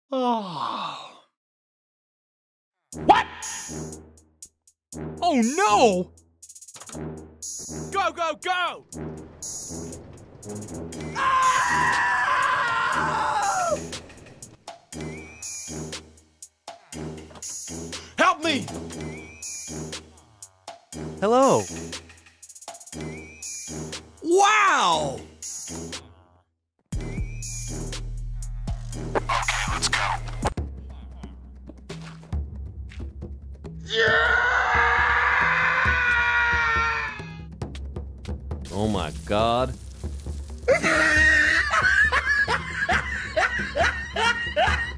Oh. What? Oh no! Go, go, go! Ah! Help me! Hello. Wow! Okay, let's go. Oh my God.